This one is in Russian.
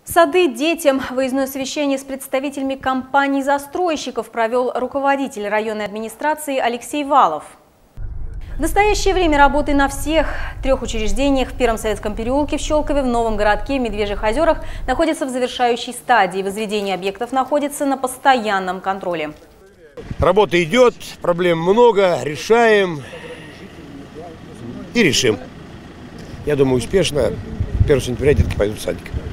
Сады детям. Выездное совещание с представителями компаний-застройщиков провел руководитель районной администрации Алексей Валов. В настоящее время работы на всех трех учреждениях в Первом Советском переулке, в Щелкове, в Новом городке, в Медвежьих озерах находятся в завершающей стадии. Возведение объектов находится на постоянном контроле. Работа идет, проблем много, решаем и решим. Я думаю, успешно. 1 сентября детки пойдут в садик.